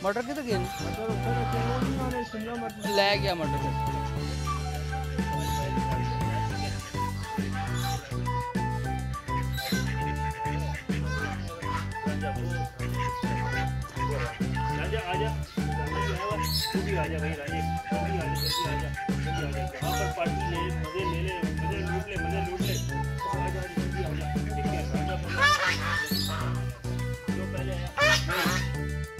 मटर कितने गए मटर उधर रखे हैं, वो नहीं आने शिमला मटर। ले गया मटर राजा आजा, तू भी आजा भाई राजे, तू भी आजा, जल्दी आजा, जल्दी आजा, यहाँ पर पार्टी ले, मजे ले ले, मजे लूट ले, मजे लूट ले, आजा जल्दी आजा, ठीक है राजा जो पहले आया